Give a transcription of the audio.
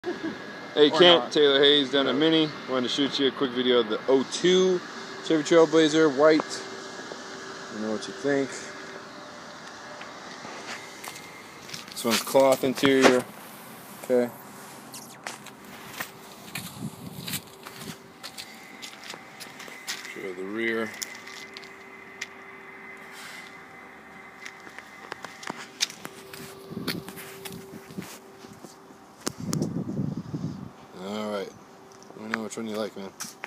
Hey Kent, Taylor Hayes down at Mini. Wanted to shoot you a quick video of the 02 Chevy Trailblazer, white. Let me know what you think. This one's cloth interior. Okay. Show the rear. Alright. Let me know which one you like, man.